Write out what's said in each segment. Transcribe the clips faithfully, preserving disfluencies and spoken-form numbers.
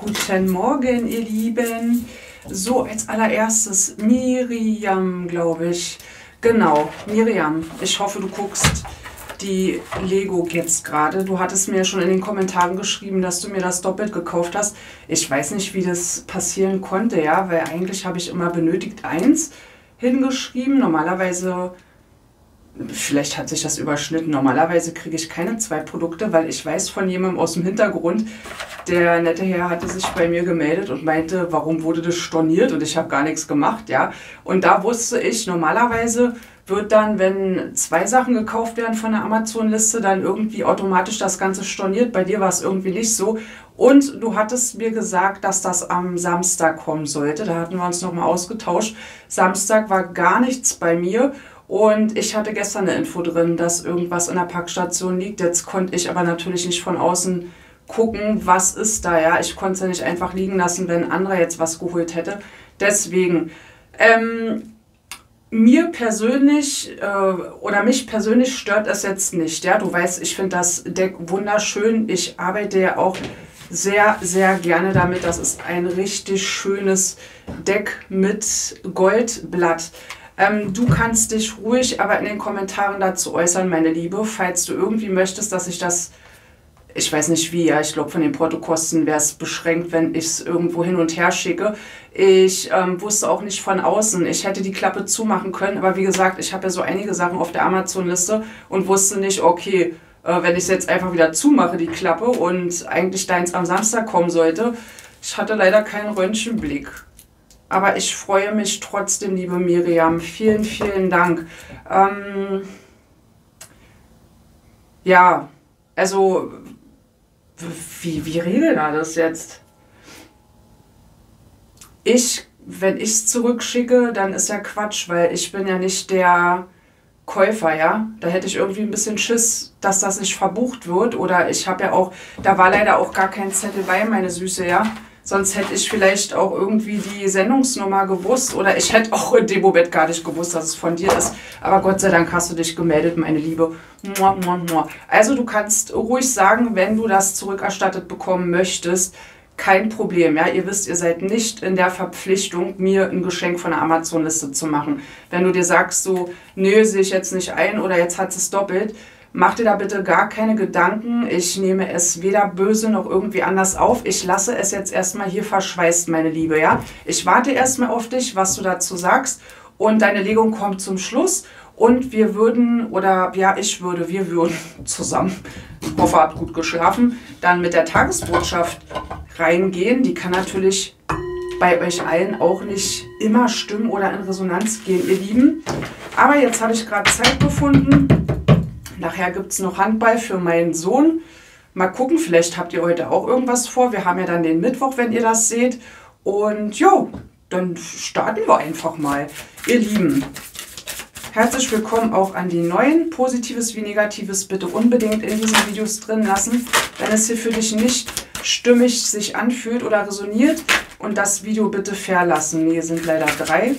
Guten Morgen, ihr Lieben. So, als allererstes Miriam, glaube ich. Genau, Miriam. Ich hoffe, du guckst die Lego jetzt gerade. Du hattest mir schon in den Kommentaren geschrieben, dass du mir das doppelt gekauft hast. Ich weiß nicht, wie das passieren konnte, ja, weil eigentlich habe ich immer benötigt eins hingeschrieben. Normalerweise, vielleicht hat sich das überschnitten. Normalerweise kriege ich keine zwei Produkte, weil ich weiß von jemandem aus dem Hintergrund, der nette Herr hatte sich bei mir gemeldet und meinte, warum wurde das storniert und ich habe gar nichts gemacht, ja. Und da wusste ich, normalerweise wird dann, wenn zwei Sachen gekauft werden von der Amazon-Liste, dann irgendwie automatisch das Ganze storniert. Bei dir war es irgendwie nicht so. Und du hattest mir gesagt, dass das am Samstag kommen sollte. Da hatten wir uns nochmal ausgetauscht. Samstag war gar nichts bei mir. Und ich hatte gestern eine Info drin, dass irgendwas in der Packstation liegt. Jetzt konnte ich aber natürlich nicht von außen gucken, was ist da, ja. Ich konnte es ja nicht einfach liegen lassen, wenn ein anderer jetzt was geholt hätte. Deswegen, ähm, mir persönlich äh, oder mich persönlich stört es jetzt nicht, ja. Du weißt, ich finde das Deck wunderschön. Ich arbeite ja auch sehr, sehr gerne damit. Das ist ein richtig schönes Deck mit Goldblatt. Ähm, du kannst dich ruhig aber in den Kommentaren dazu äußern, meine Liebe, falls du irgendwie möchtest, dass ich das, ich weiß nicht wie, ja, ich glaube von den Portokosten wäre es beschränkt, wenn ich es irgendwo hin und her schicke. Ich ähm, wusste auch nicht von außen, ich hätte die Klappe zumachen können, aber wie gesagt, ich habe ja so einige Sachen auf der Amazon-Liste und wusste nicht, okay, äh, wenn ich es jetzt einfach wieder zumache, die Klappe, und eigentlich deins am Samstag kommen sollte. Ich hatte leider keinen Röntgenblick. Aber ich freue mich trotzdem, liebe Miriam. Vielen, vielen Dank. Ähm, ja, also, wie, wie regelt er das jetzt? Ich, wenn ich es zurückschicke, dann ist ja Quatsch, weil ich bin ja nicht der Käufer, ja. Da hätte ich irgendwie ein bisschen Schiss, dass das nicht verbucht wird. Oder ich habe ja auch, da war leider auch gar kein Zettel bei, meine Süße, ja. Sonst hätte ich vielleicht auch irgendwie die Sendungsnummer gewusst oder ich hätte auch in dem Moment gar nicht gewusst, dass es von dir ist. Aber Gott sei Dank hast du dich gemeldet, meine Liebe. Also du kannst ruhig sagen, wenn du das zurückerstattet bekommen möchtest, kein Problem. Ja? Ihr wisst, ihr seid nicht in der Verpflichtung, mir ein Geschenk von der Amazon-Liste zu machen. Wenn du dir sagst, so, nö, sehe ich jetzt nicht ein oder jetzt hat es doppelt, mach dir da bitte gar keine Gedanken. Ich nehme es weder böse noch irgendwie anders auf. Ich lasse es jetzt erstmal hier verschweißt, meine Liebe, ja. Ich warte erstmal auf dich, was du dazu sagst. Und deine Legung kommt zum Schluss. Und wir würden, oder ja, ich würde, wir würden zusammen, ich hoffe, ihr habt gut geschlafen, dann mit der Tagesbotschaft reingehen. Die kann natürlich bei euch allen auch nicht immer stimmen oder in Resonanz gehen, ihr Lieben. Aber jetzt habe ich gerade Zeit gefunden. Nachher gibt es noch Handball für meinen Sohn. Mal gucken, vielleicht habt ihr heute auch irgendwas vor. Wir haben ja dann den Mittwoch, wenn ihr das seht. Und jo, dann starten wir einfach mal. Ihr Lieben, herzlich willkommen auch an die Neuen. Positives wie Negatives bitte unbedingt in diesen Videos drin lassen. Wenn es hier für dich nicht stimmig sich anfühlt oder resoniert. Und das Video bitte verlassen. Hier sind leider drei.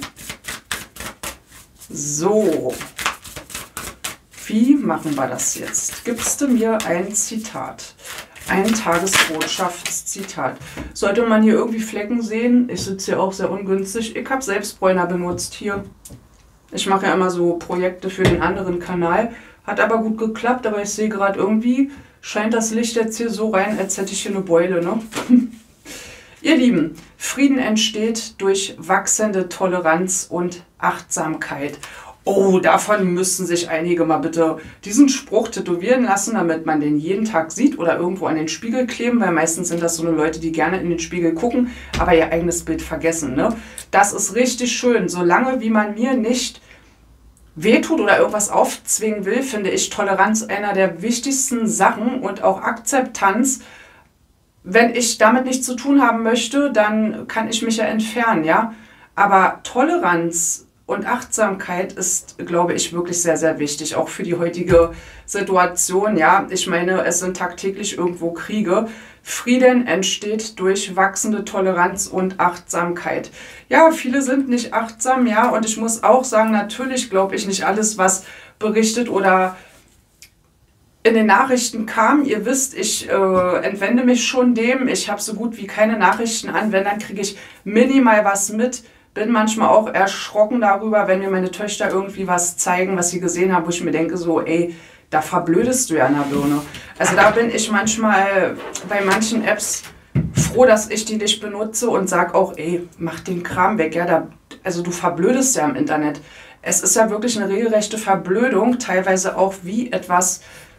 So. Wie machen wir das jetzt? Gibst du mir ein Zitat? Ein Tagesbotschaftszitat. Sollte man hier irgendwie Flecken sehen? Ich sitze hier auch sehr ungünstig. Ich habe selbst Bräuner benutzt hier. Ich mache ja immer so Projekte für den anderen Kanal. Hat aber gut geklappt, aber ich sehe gerade irgendwie, scheint das Licht jetzt hier so rein, als hätte ich hier eine Beule, ne? Ihr Lieben, Frieden entsteht durch wachsende Toleranz und Achtsamkeit. Oh, davon müssten sich einige mal bitte diesen Spruch tätowieren lassen, damit man den jeden Tag sieht oder irgendwo an den Spiegel kleben, weil meistens sind das so eine Leute, die gerne in den Spiegel gucken, aber ihr eigenes Bild vergessen, ne? Das ist richtig schön. Solange wie man mir nicht wehtut oder irgendwas aufzwingen will, finde ich Toleranz einer der wichtigsten Sachen und auch Akzeptanz. Wenn ich damit nichts zu tun haben möchte, dann kann ich mich ja entfernen, ja? Aber Toleranz und Achtsamkeit ist, glaube ich, wirklich sehr, sehr wichtig, auch für die heutige Situation. Ja, ich meine, es sind tagtäglich irgendwo Kriege. Frieden entsteht durch wachsende Toleranz und Achtsamkeit. Ja, viele sind nicht achtsam, ja, und ich muss auch sagen, natürlich glaube ich nicht alles, was berichtet oder in den Nachrichten kam. Ihr wisst, ich äh, entwende mich schon dem. Ich habe so gut wie keine Nachrichten an. Wenn, dann kriege ich minimal was mit. Bin manchmal auch erschrocken darüber, wenn mir meine Töchter irgendwie was zeigen, was sie gesehen haben, wo ich mir denke, so, ey, da verblödest du ja an der Birne. Also da bin ich manchmal bei manchen Apps froh, dass ich die nicht benutze und sage auch, ey, mach den Kram weg. Ja, da, also du verblödest ja im Internet. Es ist ja wirklich eine regelrechte Verblödung, teilweise auch wie etwas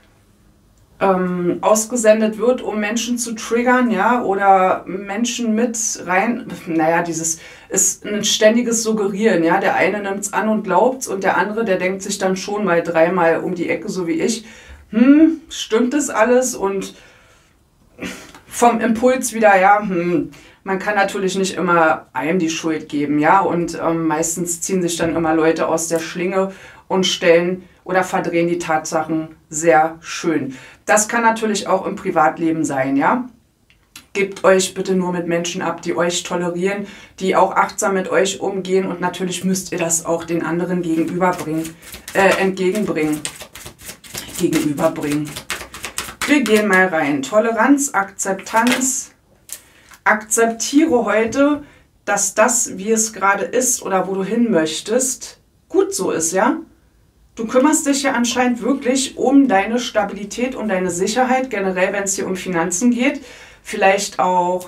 ähm, ausgesendet wird, um Menschen zu triggern, ja, oder Menschen mit rein, naja, dieses ist ein ständiges Suggerieren, ja, der eine nimmt es an und glaubt's und der andere, der denkt sich dann schon mal dreimal um die Ecke, so wie ich, hm, stimmt das alles? Und vom Impuls wieder, ja, hm, man kann natürlich nicht immer einem die Schuld geben, ja, und ähm, meistens ziehen sich dann immer Leute aus der Schlinge und stellen oder verdrehen die Tatsachen sehr schön. Das kann natürlich auch im Privatleben sein, ja. Gebt euch bitte nur mit Menschen ab, die euch tolerieren, die auch achtsam mit euch umgehen und natürlich müsst ihr das auch den anderen gegenüberbringen, äh, entgegenbringen, gegenüberbringen. Wir gehen mal rein. Toleranz, Akzeptanz. Akzeptiere heute, dass das, wie es gerade ist oder wo du hin möchtest, gut so ist, ja? Du kümmerst dich ja anscheinend wirklich um deine Stabilität, um deine Sicherheit, generell, wenn es hier um Finanzen geht. Vielleicht auch,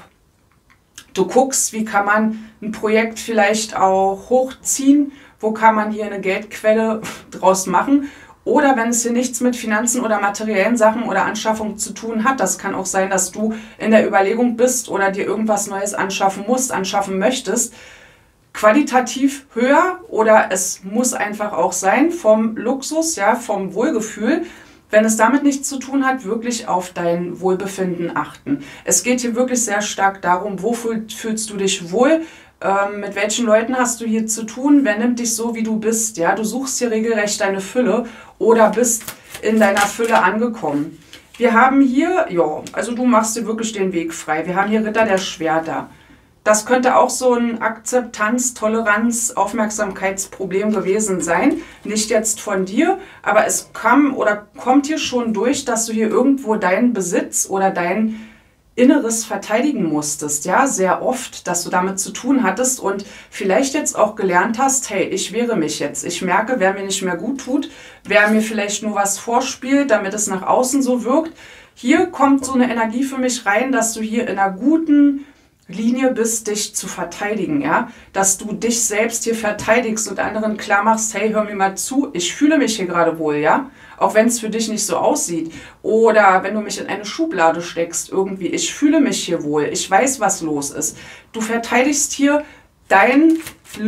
du guckst, wie kann man ein Projekt vielleicht auch hochziehen, wo kann man hier eine Geldquelle draus machen. Oder wenn es hier nichts mit Finanzen oder materiellen Sachen oder Anschaffung zu tun hat, das kann auch sein, dass du in der Überlegung bist oder dir irgendwas Neues anschaffen musst, anschaffen möchtest, qualitativ höher oder es muss einfach auch sein vom Luxus, ja, vom Wohlgefühl. Wenn es damit nichts zu tun hat, wirklich auf dein Wohlbefinden achten. Es geht hier wirklich sehr stark darum, wo fühlst du dich wohl, ähm, mit welchen Leuten hast du hier zu tun, wer nimmt dich so, wie du bist. Ja? Du suchst hier regelrecht deine Fülle oder bist in deiner Fülle angekommen. Wir haben hier, ja, also du machst dir wirklich den Weg frei. Wir haben hier Ritter der Schwerter. Das könnte auch so ein Akzeptanz-, Toleranz-, Aufmerksamkeitsproblem gewesen sein. Nicht jetzt von dir, aber es kam oder kommt hier schon durch, dass du hier irgendwo deinen Besitz oder dein Inneres verteidigen musstest. Ja, sehr oft, dass du damit zu tun hattest und vielleicht jetzt auch gelernt hast, hey, ich wehre mich jetzt. Ich merke, wer mir nicht mehr gut tut, wer mir vielleicht nur was vorspielt, damit es nach außen so wirkt. Hier kommt so eine Energie für mich rein, dass du hier in einer guten Linie bist, dich zu verteidigen, ja, dass du dich selbst hier verteidigst und anderen klar machst, hey, hör mir mal zu, ich fühle mich hier gerade wohl, ja, auch wenn es für dich nicht so aussieht oder wenn du mich in eine Schublade steckst irgendwie, ich fühle mich hier wohl, ich weiß, was los ist. Du verteidigst hier dein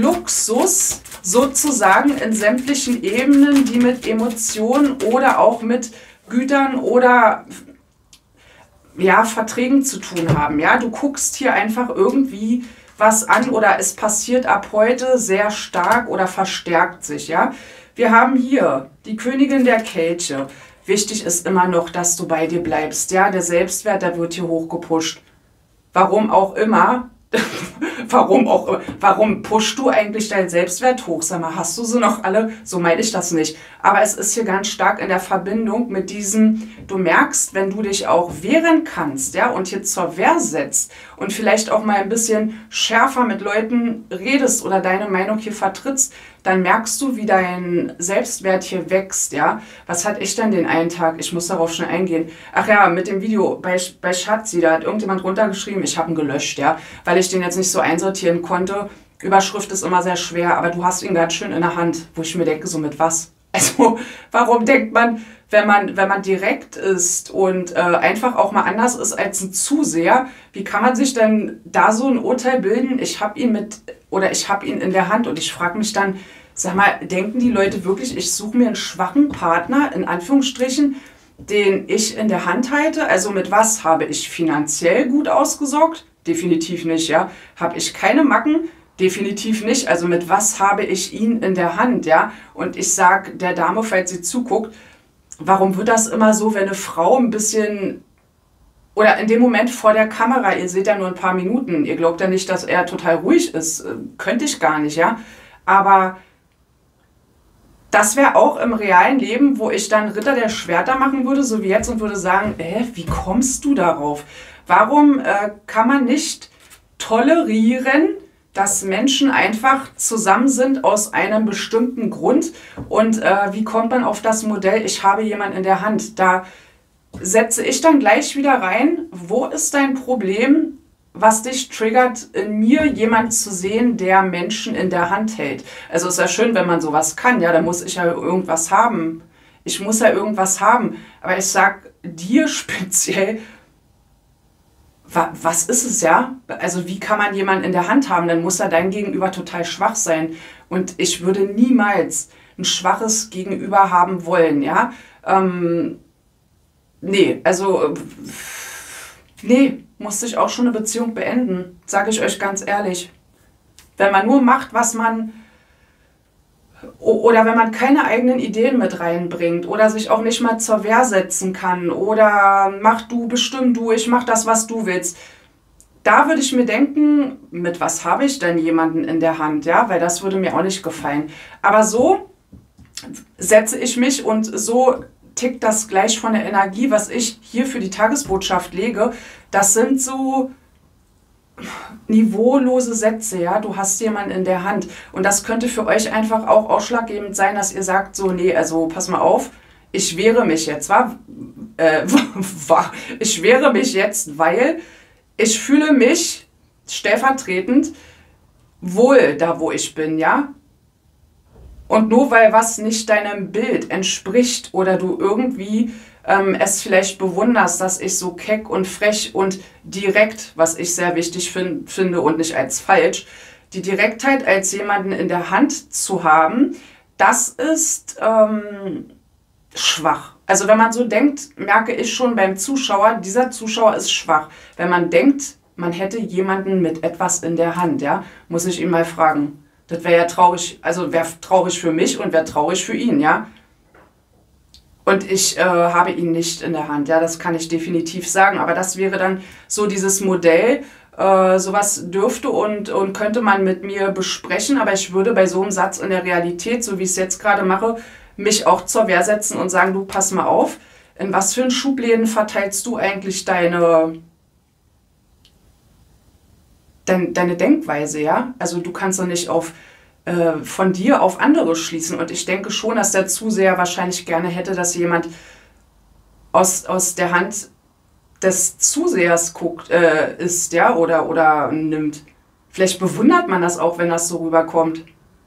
Luxus sozusagen in sämtlichen Ebenen, die mit Emotionen oder auch mit Gütern oder ja, Verträgen zu tun haben. Ja, du guckst hier einfach irgendwie was an oder es passiert ab heute sehr stark oder verstärkt sich. Ja, wir haben hier die Königin der Kelche. Wichtig ist immer noch, dass du bei dir bleibst. Ja, der Selbstwert, der wird hier hochgepusht. Warum auch immer. Warum auch, warum pushst du eigentlich deinen Selbstwert hoch? Sag mal, hast du sie noch alle? So meine ich das nicht. Aber es ist hier ganz stark in der Verbindung mit diesem, du merkst, wenn du dich auch wehren kannst, ja, und hier zur Wehr setzt und vielleicht auch mal ein bisschen schärfer mit Leuten redest oder deine Meinung hier vertrittst, dann merkst du, wie dein Selbstwert hier wächst, ja. Was hatte ich denn den einen Tag? Ich muss darauf schnell eingehen. Ach ja, mit dem Video bei, bei Schatzi, da hat irgendjemand runtergeschrieben, ich habe ihn gelöscht, ja, weil ich den jetzt nicht so einsortieren konnte. Überschrift ist immer sehr schwer, aber du hast ihn ganz schön in der Hand, wo ich mir denke, so mit was? Also, warum denkt man, wenn man, wenn man direkt ist und äh, einfach auch mal anders ist als ein Zuseher, wie kann man sich denn da so ein Urteil bilden? Ich habe ihn mit, oder ich habe ihn in der Hand und ich frage mich dann, sag mal, denken die Leute wirklich, ich suche mir einen schwachen Partner, in Anführungsstrichen, den ich in der Hand halte? Also mit was habe ich finanziell gut ausgesorgt? Definitiv nicht, ja. Habe ich keine Macken? Definitiv nicht. Also mit was habe ich ihn in der Hand, ja? Und ich sage der Dame, falls sie zuguckt, warum wird das immer so, wenn eine Frau ein bisschen, oder in dem Moment vor der Kamera, ihr seht ja nur ein paar Minuten, ihr glaubt ja nicht, dass er total ruhig ist, könnte ich gar nicht, ja? Aber das wäre auch im realen Leben, wo ich dann Ritter der Schwerter machen würde, so wie jetzt, und würde sagen, äh, wie kommst du darauf? Warum äh, kann man nicht tolerieren, dass Menschen einfach zusammen sind aus einem bestimmten Grund? Und äh, wie kommt man auf das Modell, ich habe jemanden in der Hand? Da setze ich dann gleich wieder rein, wo ist dein Problem, was dich triggert, in mir jemand zu sehen, der Menschen in der Hand hält. Also ist ja schön, wenn man sowas kann, ja, da muss ich ja irgendwas haben. Ich muss ja irgendwas haben. Aber ich sag dir speziell, wa was ist es, ja? Also wie kann man jemanden in der Hand haben? Dann muss ja dein Gegenüber total schwach sein. Und ich würde niemals ein schwaches Gegenüber haben wollen, ja? Ähm, nee, also... Nee, musste ich auch schon eine Beziehung beenden, sage ich euch ganz ehrlich. Wenn man nur macht, was man, oder wenn man keine eigenen Ideen mit reinbringt oder sich auch nicht mal zur Wehr setzen kann oder mach du, bestimm du, ich mach das, was du willst. Da würde ich mir denken, mit was habe ich denn jemanden in der Hand, ja, weil das würde mir auch nicht gefallen. Aber so setze ich mich und so tickt das gleich von der Energie, was ich hier für die Tagesbotschaft lege. Das sind so niveaulose Sätze, ja. Du hast jemanden in der Hand. Und das könnte für euch einfach auch ausschlaggebend sein, dass ihr sagt, so, nee, also pass mal auf, ich wehre mich jetzt, wa? Äh, ich wehre mich jetzt, weil ich fühle mich stellvertretend wohl da, wo ich bin, ja. Und nur weil was nicht deinem Bild entspricht oder du irgendwie ähm, es vielleicht bewunderst, dass ich so keck und frech und direkt, was ich sehr wichtig find, finde und nicht als falsch, die Direktheit als jemanden in der Hand zu haben, das ist ähm, schwach. Also wenn man so denkt, merke ich schon beim Zuschauer, dieser Zuschauer ist schwach. Wenn man denkt, man hätte jemanden mit etwas in der Hand, ja, muss ich ihn mal fragen. Das wäre ja traurig, also wäre traurig für mich und wäre traurig für ihn, ja. Und ich äh, habe ihn nicht in der Hand, ja, das kann ich definitiv sagen. Aber das wäre dann so dieses Modell, äh, sowas dürfte und, und könnte man mit mir besprechen. Aber ich würde bei so einem Satz in der Realität, so wie ich es jetzt gerade mache, mich auch zur Wehr setzen und sagen, du, pass mal auf, in was für einen Schubläden verteilst du eigentlich deine... deine Denkweise, ja? Also du kannst doch nicht auf, äh, von dir auf andere schließen. Und ich denke schon, dass der Zuseher wahrscheinlich gerne hätte, dass jemand aus, aus der Hand des Zusehers guckt, äh, ist, ja? Oder, oder nimmt. Vielleicht bewundert man das auch, wenn das so rüberkommt.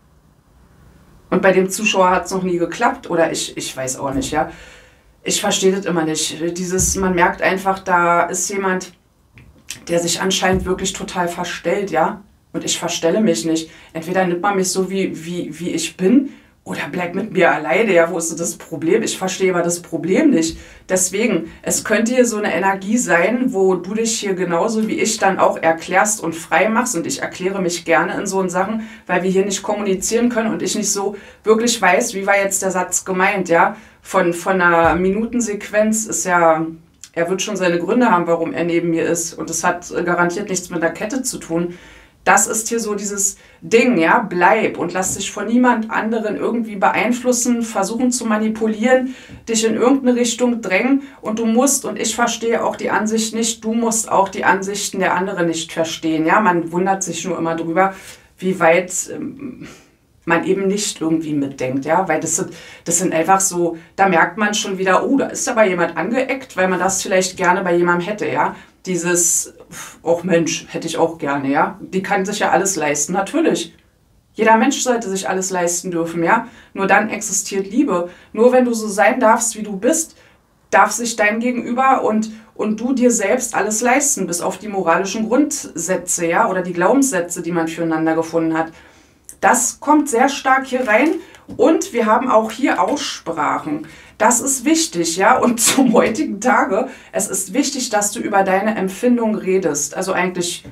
Und bei dem Zuschauer hat es noch nie geklappt. Oder ich, ich weiß auch nicht, ja? Ich verstehe das immer nicht. Dieses, man merkt einfach, da ist jemand... der sich anscheinend wirklich total verstellt, ja. Und ich verstelle mich nicht. Entweder nimmt man mich so, wie, wie, wie ich bin, oder bleibt mit mir alleine, ja. Wo ist das Problem? Ich verstehe aber das Problem nicht. Deswegen, es könnte hier so eine Energie sein, wo du dich hier genauso wie ich dann auch erklärst und frei machst. Und ich erkläre mich gerne in so Sachen, weil wir hier nicht kommunizieren können und ich nicht so wirklich weiß, wie war jetzt der Satz gemeint, ja. Von, von einer Minutensequenz ist ja... Er wird schon seine Gründe haben, warum er neben mir ist. Und das hat garantiert nichts mit der Kette zu tun. Das ist hier so dieses Ding, ja, bleib und lass dich von niemand anderen irgendwie beeinflussen, versuchen zu manipulieren, dich in irgendeine Richtung drängen. Und du musst, und ich verstehe auch die Ansicht nicht, du musst auch die Ansichten der anderen nicht verstehen. Ja, man wundert sich nur immer drüber, wie weit... Ähm, man eben nicht irgendwie mitdenkt, ja, weil das sind, das sind einfach so, da merkt man schon wieder, oh, da ist aber jemand angeeckt, weil man das vielleicht gerne bei jemandem hätte, ja, dieses, oh Mensch, hätte ich auch gerne, ja, die kann sich ja alles leisten, natürlich, jeder Mensch sollte sich alles leisten dürfen, ja, nur dann existiert Liebe, nur wenn du so sein darfst, wie du bist, darf sich dein Gegenüber und, und du dir selbst alles leisten, bis auf die moralischen Grundsätze, ja, oder die Glaubenssätze, die man füreinander gefunden hat. Das kommt sehr stark hier rein und wir haben auch hier Aussprachen. Das ist wichtig, ja, und zum heutigen Tage, es ist wichtig, dass du über deine Empfindung redest. Also eigentlich,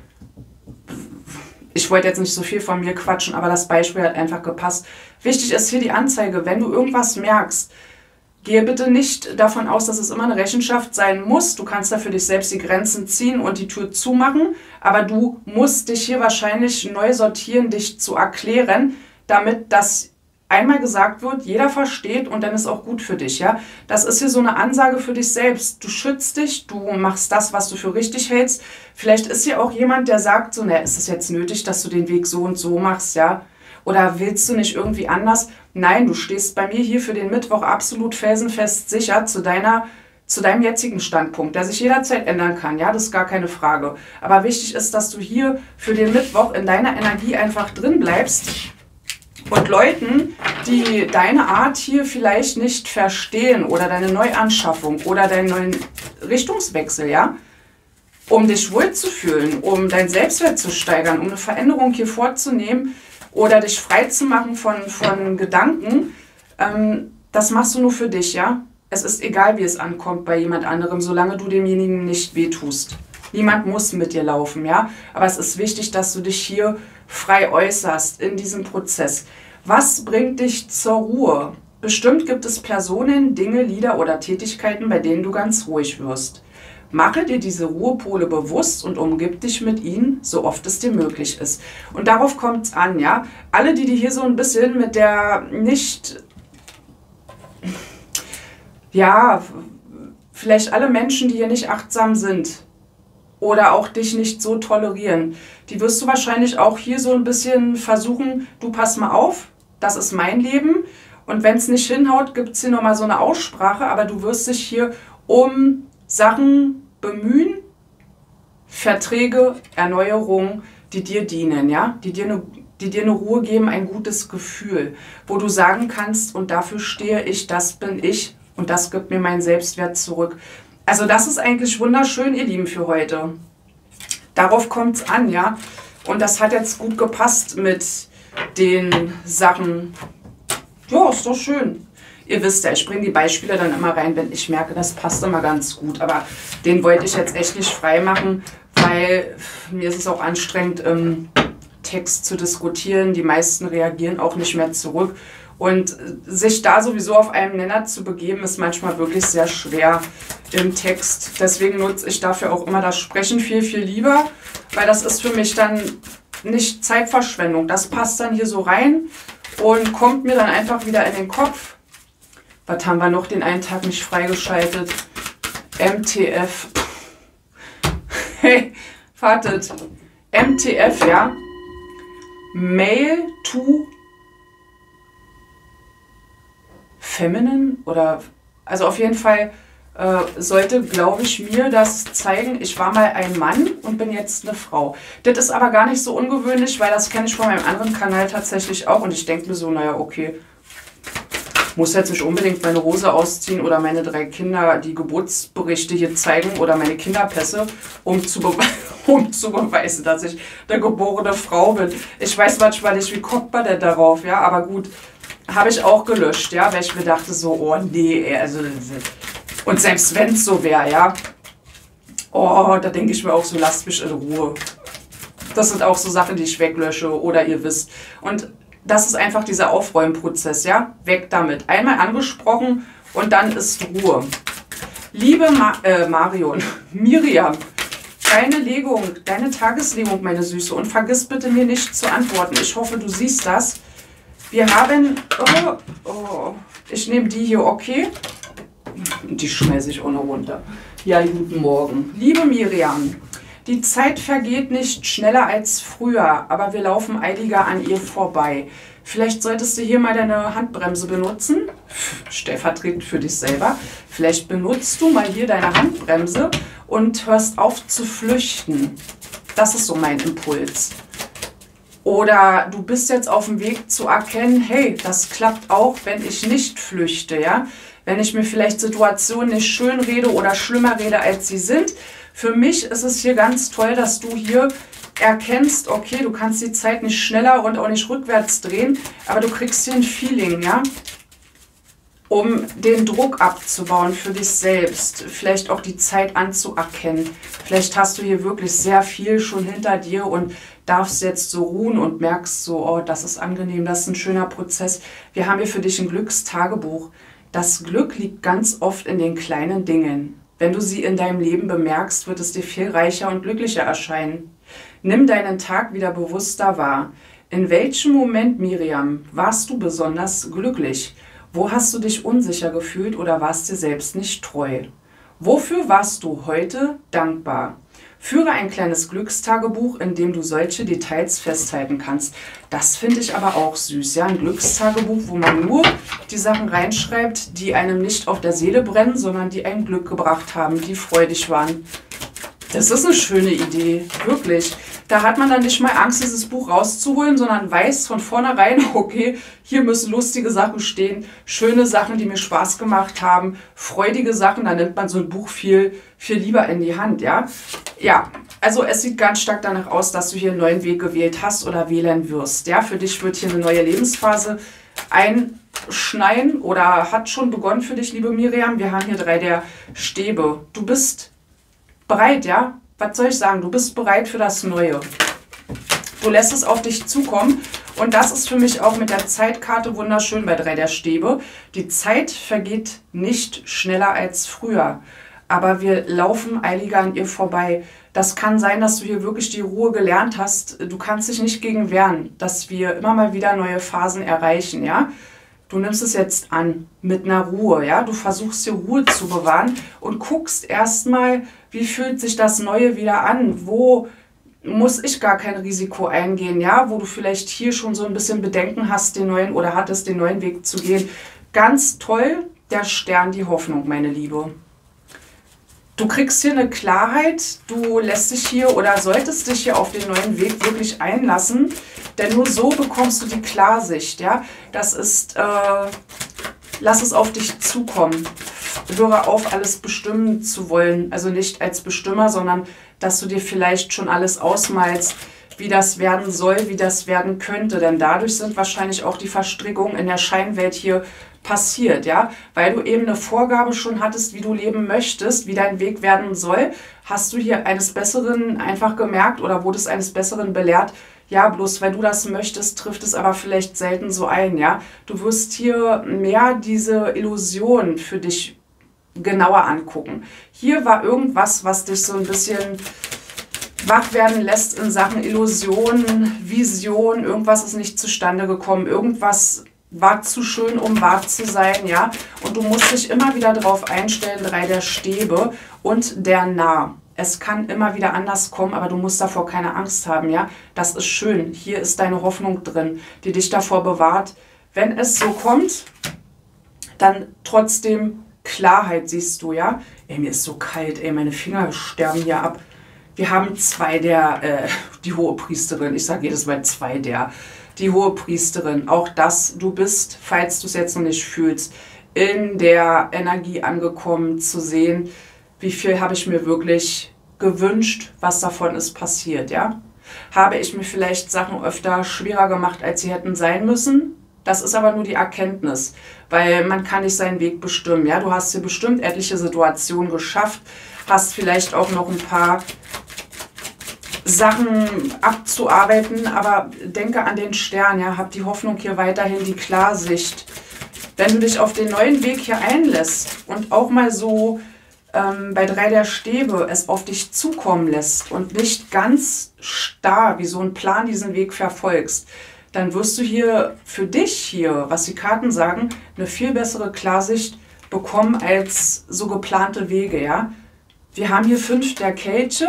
ich wollte jetzt nicht so viel von mir quatschen, aber das Beispiel hat einfach gepasst. Wichtig ist hier die Anzeige, wenn du irgendwas merkst, gehe bitte nicht davon aus, dass es immer eine Rechenschaft sein muss. Du kannst da für dich selbst die Grenzen ziehen und die Tür zumachen, aber du musst dich hier wahrscheinlich neu sortieren, dich zu erklären, damit das einmal gesagt wird, jeder versteht und dann ist auch gut für dich, ja. Das ist hier so eine Ansage für dich selbst. Du schützt dich, du machst das, was du für richtig hältst. Vielleicht ist hier auch jemand, der sagt so, na, ist es jetzt nötig, dass du den Weg so und so machst, ja. Oder willst du nicht irgendwie anders? Nein, du stehst bei mir hier für den Mittwoch absolut felsenfest sicher zu deiner, zu deinem jetzigen Standpunkt, der sich jederzeit ändern kann, ja, das ist gar keine Frage. Aber wichtig ist, dass du hier für den Mittwoch in deiner Energie einfach drin bleibst. Und Leuten, die deine Art hier vielleicht nicht verstehen oder deine Neuanschaffung oder deinen neuen Richtungswechsel, ja, um dich wohlzufühlen, um deinen Selbstwert zu steigern, um eine Veränderung hier vorzunehmen oder dich frei zu machen von, von Gedanken, ähm, das machst du nur für dich, ja. Es ist egal, wie es ankommt bei jemand anderem, solange du demjenigen nicht wehtust. Niemand muss mit dir laufen, ja. Aber es ist wichtig, dass du dich hier frei äußerst in diesem Prozess. Was bringt dich zur Ruhe? Bestimmt gibt es Personen, Dinge, Lieder oder Tätigkeiten, bei denen du ganz ruhig wirst. Mache dir diese Ruhepole bewusst und umgib dich mit ihnen, so oft es dir möglich ist. Und darauf kommt es an, ja. Alle, die, die hier so ein bisschen mit der nicht, ja, vielleicht alle Menschen, die hier nicht achtsam sind, oder auch dich nicht so tolerieren. Die wirst du wahrscheinlich auch hier so ein bisschen versuchen, du pass mal auf, das ist mein Leben. Und wenn es nicht hinhaut, gibt es hier nochmal so eine Aussprache, aber du wirst dich hier um Sachen bemühen, Verträge, Erneuerungen, die dir dienen, ja, die dir eine, die dir eine Ruhe geben, ein gutes Gefühl, wo du sagen kannst, und dafür stehe ich, das bin ich und das gibt mir meinen Selbstwert zurück. Also das ist eigentlich wunderschön, ihr Lieben, für heute. Darauf kommt es an, ja. Und das hat jetzt gut gepasst mit den Sachen. Ja, ist doch schön. Ihr wisst ja, ich bringe die Beispiele dann immer rein, wenn ich merke, das passt immer ganz gut. Aber den wollte ich jetzt echt nicht frei machen, weil mir ist es auch anstrengend, im Text zu diskutieren. Die meisten reagieren auch nicht mehr zurück. Und sich da sowieso auf einen Nenner zu begeben, ist manchmal wirklich sehr schwer im Text. Deswegen nutze ich dafür auch immer das Sprechen viel, viel lieber, weil das ist für mich dann nicht Zeitverschwendung. Das passt dann hier so rein und kommt mir dann einfach wieder in den Kopf. Was haben wir noch den einen Tag nicht freigeschaltet? M T F. Hey, wartet. M T F, ja. Mail to Feminine oder, also auf jeden Fall äh, sollte, glaube ich, mir das zeigen, ich war mal ein Mann und bin jetzt eine Frau. Das ist aber gar nicht so ungewöhnlich, weil das kenne ich von meinem anderen Kanal tatsächlich auch und ich denke mir so, naja, okay, muss jetzt nicht unbedingt meine Hose ausziehen oder meine drei Kinder die Geburtsberichte hier zeigen oder meine Kinderpässe, um zu, be um zu beweisen, dass ich eine geborene Frau bin. Ich weiß manchmal nicht, wie kommt man denn darauf, ja, aber gut. Habe ich auch gelöscht, ja, weil ich mir dachte so, oh nee, also, und selbst wenn es so wäre, ja, oh, da denke ich mir auch so, lasst mich in Ruhe. Das sind auch so Sachen, die ich weglösche oder ihr wisst. Und das ist einfach dieser Aufräumprozess, ja, weg damit. Einmal angesprochen und dann ist Ruhe. Liebe Ma äh, Marion, Miriam, deine Legung, deine Tageslegung, meine Süße, und vergiss bitte mir nicht zu antworten. Ich hoffe, du siehst das. Wir haben, oh, oh, ich nehme die hier, okay? Die schmeiße ich auch noch runter. Ja, guten Morgen. Liebe Miriam, die Zeit vergeht nicht schneller als früher, aber wir laufen eiliger an ihr vorbei. Vielleicht solltest du hier mal deine Handbremse benutzen, stellvertretend für dich selber. Vielleicht benutzt du mal hier deine Handbremse und hörst auf zu flüchten. Das ist so mein Impuls. Oder du bist jetzt auf dem Weg zu erkennen, hey, das klappt auch, wenn ich nicht flüchte, ja? Wenn ich mir vielleicht Situationen nicht schön rede oder schlimmer rede, als sie sind. Für mich ist es hier ganz toll, dass du hier erkennst, okay, du kannst die Zeit nicht schneller und auch nicht rückwärts drehen, aber du kriegst hier ein Feeling, ja? Um den Druck abzubauen für dich selbst, vielleicht auch die Zeit anzuerkennen. Vielleicht hast du hier wirklich sehr viel schon hinter dir und darfst jetzt so ruhen und merkst so, oh, das ist angenehm, das ist ein schöner Prozess. Wir haben hier für dich ein Glückstagebuch. Das Glück liegt ganz oft in den kleinen Dingen. Wenn du sie in deinem Leben bemerkst, wird es dir viel reicher und glücklicher erscheinen. Nimm deinen Tag wieder bewusster wahr. In welchem Moment, Miriam, warst du besonders glücklich? Wo hast du dich unsicher gefühlt oder warst dir selbst nicht treu? Wofür warst du heute dankbar? Führe ein kleines Glückstagebuch, in dem du solche Details festhalten kannst. Das finde ich aber auch süß, ja, ein Glückstagebuch, wo man nur die Sachen reinschreibt, die einem nicht auf der Seele brennen, sondern die ein Glück gebracht haben, die freudig waren. Das ist eine schöne Idee, wirklich. Da hat man dann nicht mal Angst, dieses Buch rauszuholen, sondern weiß von vornherein, okay, hier müssen lustige Sachen stehen, schöne Sachen, die mir Spaß gemacht haben, freudige Sachen, da nimmt man so ein Buch viel, viel lieber in die Hand, ja. Ja, also es sieht ganz stark danach aus, dass du hier einen neuen Weg gewählt hast oder wählen wirst, ja. Für dich wird hier eine neue Lebensphase einschneien oder hat schon begonnen für dich, liebe Miriam. Wir haben hier drei der Stäbe. Du bist bereit, ja? Was soll ich sagen? Du bist bereit für das Neue. Du lässt es auf dich zukommen. Und das ist für mich auch mit der Zeitkarte wunderschön bei drei der Stäbe. Die Zeit vergeht nicht schneller als früher. Aber wir laufen eiliger an ihr vorbei. Das kann sein, dass du hier wirklich die Ruhe gelernt hast. Du kannst dich nicht gegen wehren, dass wir immer mal wieder neue Phasen erreichen, ja? Du nimmst es jetzt an mit einer Ruhe, ja? Du versuchst hier Ruhe zu bewahren und guckst erstmal, wie fühlt sich das Neue wieder an? Wo muss ich gar kein Risiko eingehen, ja? Wo du vielleicht hier schon so ein bisschen Bedenken hast, den neuen oder hattest, den neuen Weg zu gehen. Ganz toll, der Stern, die Hoffnung, meine Liebe. Du kriegst hier eine Klarheit, du lässt dich hier oder solltest dich hier auf den neuen Weg wirklich einlassen, denn nur so bekommst du die Klarsicht, ja. Das ist, äh, lass es auf dich zukommen. Höre auf, alles bestimmen zu wollen, also nicht als Bestimmer, sondern dass du dir vielleicht schon alles ausmalst, wie das werden soll, wie das werden könnte, denn dadurch sind wahrscheinlich auch die Verstrickungen in der Scheinwelt hier passiert, ja, weil du eben eine Vorgabe schon hattest, wie du leben möchtest, wie dein Weg werden soll, hast du hier eines Besseren einfach gemerkt oder wurdest eines Besseren belehrt, ja, bloß weil du das möchtest, trifft es aber vielleicht selten so ein, ja, du wirst hier mehr diese Illusion für dich genauer angucken. Hier war irgendwas, was dich so ein bisschen wach werden lässt in Sachen Illusion, Vision, irgendwas ist nicht zustande gekommen, irgendwas war zu schön, um wahr zu sein, ja. Und du musst dich immer wieder darauf einstellen, drei der Stäbe und der Narr. Es kann immer wieder anders kommen, aber du musst davor keine Angst haben, ja. Das ist schön. Hier ist deine Hoffnung drin, die dich davor bewahrt. Wenn es so kommt, dann trotzdem Klarheit, siehst du, ja. Ey, mir ist so kalt, ey, meine Finger sterben hier ab. Wir haben zwei der, äh, die Hohepriesterin, ich sage jedes Mal zwei der, die Hohepriesterin, auch das, du bist, falls du es jetzt noch nicht fühlst, in der Energie angekommen zu sehen, wie viel habe ich mir wirklich gewünscht, was davon ist passiert, ja? Habe ich mir vielleicht Sachen öfter schwerer gemacht, als sie hätten sein müssen? Das ist aber nur die Erkenntnis, weil man kann nicht seinen Weg bestimmen, ja? Du hast hier bestimmt etliche Situationen geschafft, hast vielleicht auch noch ein paar Sachen abzuarbeiten, aber denke an den Stern, ja, hab die Hoffnung hier weiterhin, die Klarsicht. Wenn du dich auf den neuen Weg hier einlässt und auch mal so ähm, bei drei der Stäbe es auf dich zukommen lässt und nicht ganz starr wie so ein Plan diesen Weg verfolgst, dann wirst du hier für dich hier, was die Karten sagen, eine viel bessere Klarsicht bekommen als so geplante Wege, ja. Wir haben hier fünf der Kelche.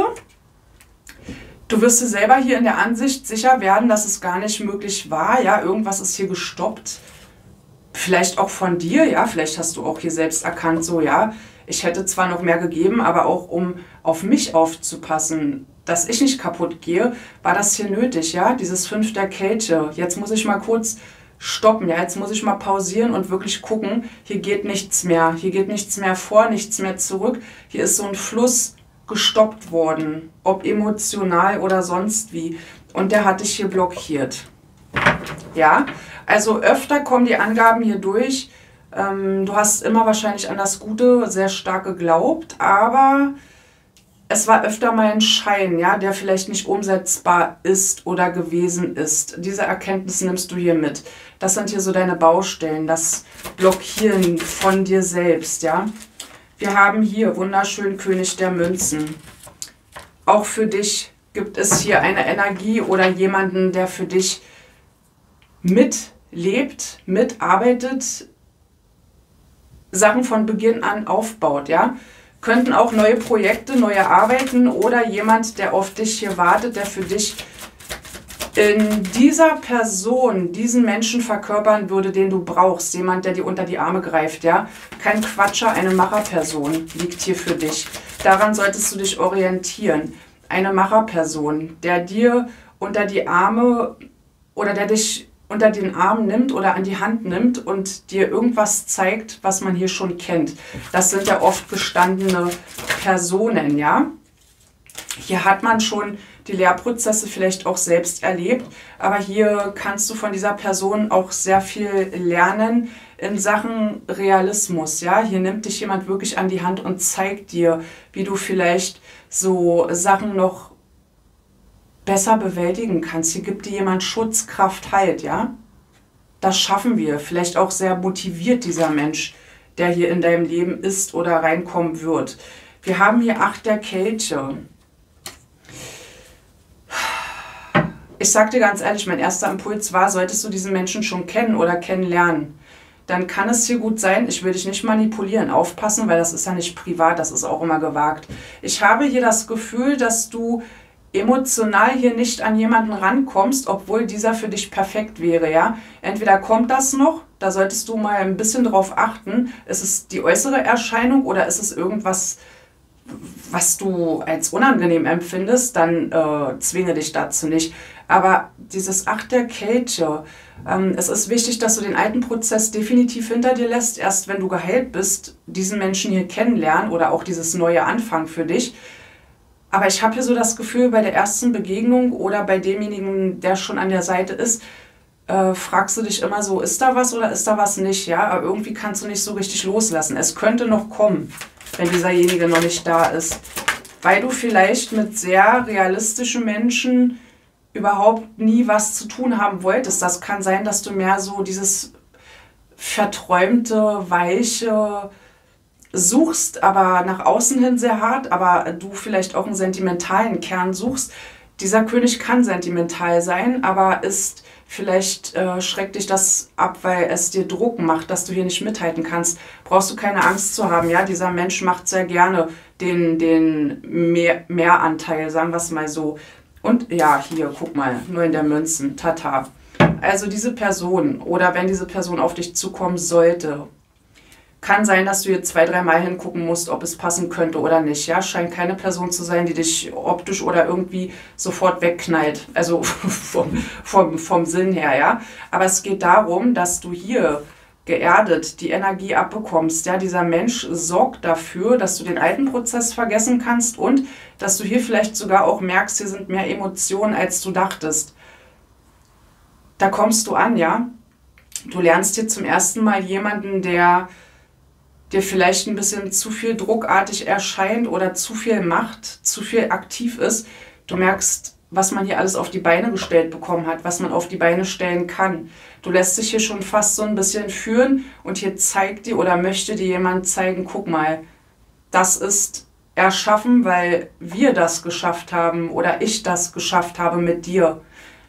Du wirst dir selber hier in der Ansicht sicher werden, dass es gar nicht möglich war. Ja, irgendwas ist hier gestoppt. Vielleicht auch von dir, ja, vielleicht hast du auch hier selbst erkannt, so, ja, ich hätte zwar noch mehr gegeben, aber auch um auf mich aufzupassen, dass ich nicht kaputt gehe, war das hier nötig, ja, dieses fünf der Kelche. Jetzt muss ich mal kurz stoppen, ja, jetzt muss ich mal pausieren und wirklich gucken, hier geht nichts mehr, hier geht nichts mehr vor, nichts mehr zurück. Hier ist so ein Fluss gestoppt worden, ob emotional oder sonst wie. Und der hat dich hier blockiert. Ja, also öfter kommen die Angaben hier durch. Ähm, du hast immer wahrscheinlich an das Gute sehr stark geglaubt, aber es war öfter mal ein Schein, ja, der vielleicht nicht umsetzbar ist oder gewesen ist. Diese Erkenntnis nimmst du hier mit. Das sind hier so deine Baustellen, das Blockieren von dir selbst, ja. Wir haben hier wunderschön König der Münzen. Auch für dich gibt es hier eine Energie oder jemanden, der für dich mitlebt, mitarbeitet, Sachen von Beginn an aufbaut, ja. Könnten auch neue Projekte, neue Arbeiten oder jemand, der auf dich hier wartet, der für dich in dieser Person diesen Menschen verkörpern würde, den du brauchst. Jemand, der dir unter die Arme greift, ja. Kein Quatscher, eine Macherperson liegt hier für dich. Daran solltest du dich orientieren. Eine Macherperson, der dir unter die Arme oder der dich unter den Arm nimmt oder an die Hand nimmt und dir irgendwas zeigt, was man hier schon kennt. Das sind ja oft gestandene Personen, ja. Hier hat man schon die Lehrprozesse vielleicht auch selbst erlebt, aber hier kannst du von dieser Person auch sehr viel lernen in Sachen Realismus, ja. Hier nimmt dich jemand wirklich an die Hand und zeigt dir, wie du vielleicht so Sachen noch besser bewältigen kannst. Hier gibt dir jemand Schutz, Kraft, Halt, ja. Das schaffen wir. Vielleicht auch sehr motiviert dieser Mensch, der hier in deinem Leben ist oder reinkommen wird. Wir haben hier Acht der Kelche. Ich sag dir ganz ehrlich, mein erster Impuls war, solltest du diesen Menschen schon kennen oder kennenlernen, dann kann es hier gut sein, ich will dich nicht manipulieren, aufpassen, weil das ist ja nicht privat, das ist auch immer gewagt. Ich habe hier das Gefühl, dass du emotional hier nicht an jemanden rankommst, obwohl dieser für dich perfekt wäre, ja. Entweder kommt das noch, da solltest du mal ein bisschen drauf achten, ist es die äußere Erscheinung oder ist es irgendwas, was du als unangenehm empfindest, dann äh, zwinge dich dazu nicht. Aber dieses Acht der Kelche, ähm, es ist wichtig, dass du den alten Prozess definitiv hinter dir lässt, erst wenn du geheilt bist, diesen Menschen hier kennenlernen oder auch dieses neue Anfang für dich. Aber ich habe hier so das Gefühl, bei der ersten Begegnung oder bei demjenigen, der schon an der Seite ist, äh, fragst du dich immer so, ist da was oder ist da was nicht? Ja, aber irgendwie kannst du nicht so richtig loslassen. Es könnte noch kommen, wenn dieserjenige noch nicht da ist. Weil du vielleicht mit sehr realistischen Menschen überhaupt nie was zu tun haben wolltest. Das kann sein, dass du mehr so dieses verträumte, weiche suchst, aber nach außen hin sehr hart, aber du vielleicht auch einen sentimentalen Kern suchst. Dieser König kann sentimental sein, aber ist vielleicht äh, schreckt dich das ab, weil es dir Druck macht, dass du hier nicht mithalten kannst. Brauchst du keine Angst zu haben, ja? Dieser Mensch macht sehr gerne den, den Mehr, Mehranteil, sagen wir es mal so. Und ja, hier, guck mal, nur in der Münzen, tata. Also diese Person oder wenn diese Person auf dich zukommen sollte, kann sein, dass du hier zwei, dreimal hingucken musst, ob es passen könnte oder nicht. Ja, scheint keine Person zu sein, die dich optisch oder irgendwie sofort wegknallt. Also vom, vom, vom Sinn her, ja. Aber es geht darum, dass du hier geerdet die Energie abbekommst. Ja, dieser Mensch sorgt dafür, dass du den alten Prozess vergessen kannst und dass du hier vielleicht sogar auch merkst, hier sind mehr Emotionen, als du dachtest. Da kommst du an, ja. Du lernst hier zum ersten Mal jemanden, der dir vielleicht ein bisschen zu viel druckartig erscheint oder zu viel macht, zu viel aktiv ist. Du merkst, was man hier alles auf die Beine gestellt bekommen hat, was man auf die Beine stellen kann. Du lässt dich hier schon fast so ein bisschen führen und hier zeigt dir oder möchte dir jemand zeigen, guck mal, das ist erschaffen, weil wir das geschafft haben oder ich das geschafft habe mit dir.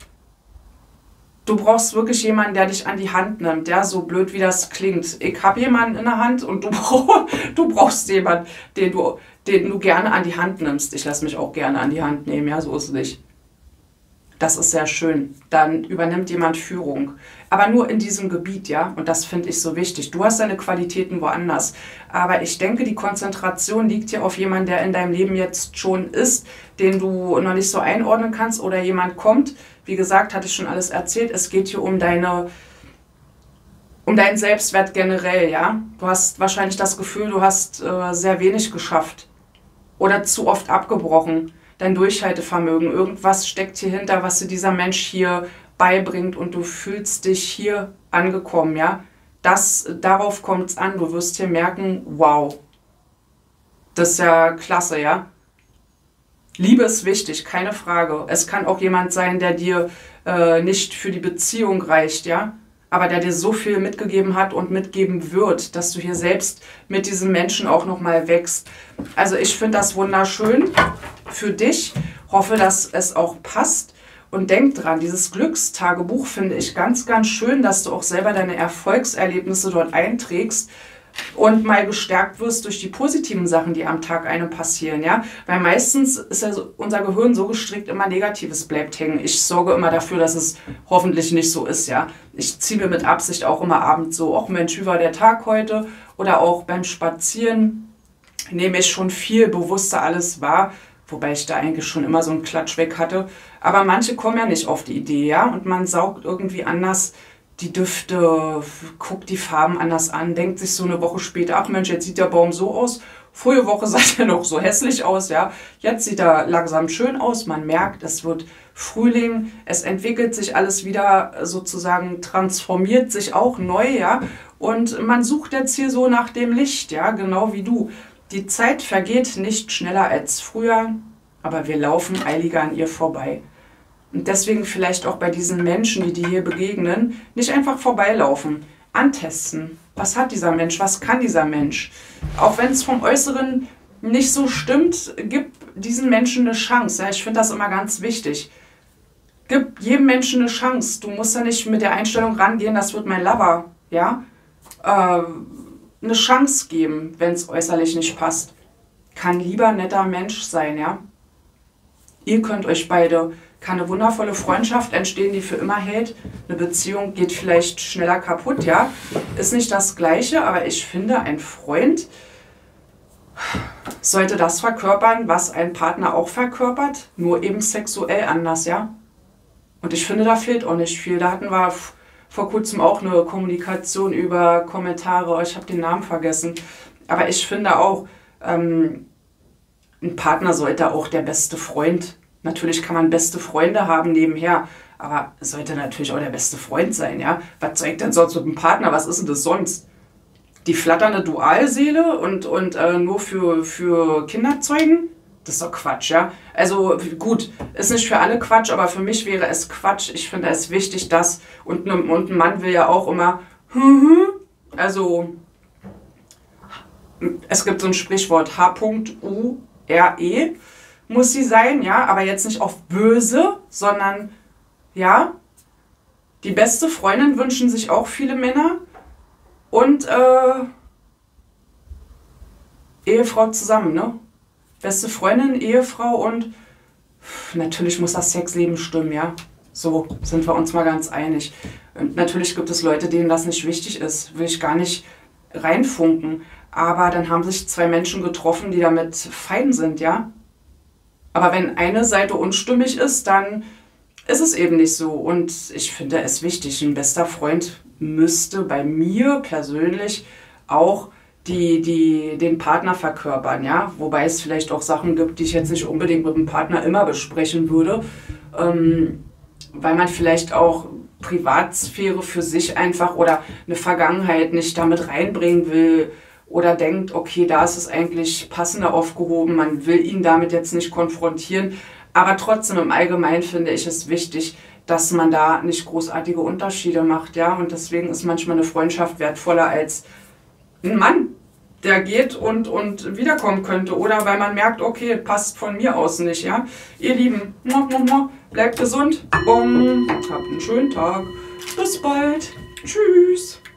Du brauchst wirklich jemanden, der dich an die Hand nimmt, ja, so blöd wie das klingt. Ich habe jemanden in der Hand und du, brauch, du brauchst jemanden, den du, den du gerne an die Hand nimmst. Ich lasse mich auch gerne an die Hand nehmen, ja, so ist es nicht. Das ist sehr schön. Dann übernimmt jemand Führung. Aber nur in diesem Gebiet, ja, und das finde ich so wichtig. Du hast deine Qualitäten woanders. Aber ich denke, die Konzentration liegt hier auf jemanden, der in deinem Leben jetzt schon ist, den du noch nicht so einordnen kannst oder jemand kommt. Wie gesagt, hatte ich schon alles erzählt, es geht hier um deine, um deinen Selbstwert generell, ja. Du hast wahrscheinlich das Gefühl, du hast äh, sehr wenig geschafft oder zu oft abgebrochen. Dein Durchhaltevermögen, irgendwas steckt hier hinter, was dir dieser Mensch hier beibringt und du fühlst dich hier angekommen, ja. Das, darauf kommt es an, du wirst hier merken, wow, das ist ja klasse, ja. Liebe ist wichtig, keine Frage. Es kann auch jemand sein, der dir äh, nicht für die Beziehung reicht, ja, aber der dir so viel mitgegeben hat und mitgeben wird, dass du hier selbst mit diesem Menschen auch nochmal wächst. Also ich finde das wunderschön für dich, hoffe, dass es auch passt Und denk dran, dieses Glückstagebuch finde ich ganz, ganz schön, dass du auch selber deine Erfolgserlebnisse dort einträgst und mal gestärkt wirst durch die positiven Sachen, die am Tag einem passieren, ja. Weil meistens ist ja so, unser Gehirn so gestrickt, immer Negatives bleibt hängen. Ich sorge immer dafür, dass es hoffentlich nicht so ist, ja. Ich ziehe mir mit Absicht auch immer abends so, ach Mensch, wie war der Tag heute? Oder auch beim Spazieren nehme ich schon viel bewusster alles wahr, wobei ich da eigentlich schon immer so einen Klatsch weg hatte. Aber manche kommen ja nicht auf die Idee, ja, und man saugt irgendwie anders die Düfte, guckt die Farben anders an, denkt sich so eine Woche später, ach Mensch, jetzt sieht der Baum so aus, vorige Woche sah er noch so hässlich aus, ja, jetzt sieht er langsam schön aus, man merkt, es wird Frühling, es entwickelt sich alles wieder sozusagen, transformiert sich auch neu, ja, und man sucht jetzt hier so nach dem Licht, ja, genau wie du. Die Zeit vergeht nicht schneller als früher, aber wir laufen eiliger an ihr vorbei. Und deswegen vielleicht auch bei diesen Menschen, die dir hier begegnen, nicht einfach vorbeilaufen, antesten. Was hat dieser Mensch? Was kann dieser Mensch? Auch wenn es vom Äußeren nicht so stimmt, gib diesen Menschen eine Chance. Ja, ich finde das immer ganz wichtig. Gib jedem Menschen eine Chance. Du musst ja nicht mit der Einstellung rangehen, das wird mein Lover. Ja? Äh, eine Chance geben, wenn es äußerlich nicht passt. Kann lieber netter Mensch sein, ja? Ihr könnt euch beide, kann eine wundervolle Freundschaft entstehen, die für immer hält. Eine Beziehung geht vielleicht schneller kaputt, ja. Ist nicht das Gleiche, aber ich finde, ein Freund sollte das verkörpern, was ein Partner auch verkörpert, nur eben sexuell anders, ja. Und ich finde, da fehlt auch nicht viel. Da hatten wir vor kurzem auch eine Kommunikation über Kommentare, ich habe den Namen vergessen. Aber ich finde auch, ähm, ein Partner sollte auch der beste Freund. Natürlich kann man beste Freunde haben nebenher, aber sollte natürlich auch der beste Freund sein, ja. Was zeigt denn sonst mit einem Partner? Was ist denn das sonst? Die flatternde Dualseele und, und äh, nur für, für Kinder zeugen? Das ist doch Quatsch, ja. Also gut, ist nicht für alle Quatsch, aber für mich wäre es Quatsch. Ich finde es wichtig, dass, und, ne, und ein Mann will ja auch immer, also es gibt so ein Sprichwort, H U R E muss sie sein, ja, aber jetzt nicht auf böse, sondern, ja, die beste Freundin wünschen sich auch viele Männer und äh, Ehefrau zusammen, ne? Beste Freundin, Ehefrau und natürlich muss das Sexleben stimmen, ja. So sind wir uns mal ganz einig. Und natürlich gibt es Leute, denen das nicht wichtig ist, will ich gar nicht reinfunken. Aber dann haben sich zwei Menschen getroffen, die damit fein sind, ja. Aber wenn eine Seite unstimmig ist, dann ist es eben nicht so. Und ich finde es wichtig, ein bester Freund müsste bei mir persönlich auch die, die, den Partner verkörpern, ja. Wobei es vielleicht auch Sachen gibt, die ich jetzt nicht unbedingt mit dem Partner immer besprechen würde, ähm, weil man vielleicht auch Privatsphäre für sich einfach oder eine Vergangenheit nicht damit reinbringen will, oder denkt, okay, da ist es eigentlich passender aufgehoben, man will ihn damit jetzt nicht konfrontieren. Aber trotzdem im Allgemeinen finde ich es wichtig, dass man da nicht großartige Unterschiede macht, ja. Und deswegen ist manchmal eine Freundschaft wertvoller als ein Mann, der geht und, und wiederkommen könnte. Oder weil man merkt, okay, passt von mir aus nicht, ja. Ihr Lieben, bleibt gesund, habt einen schönen Tag, bis bald, tschüss.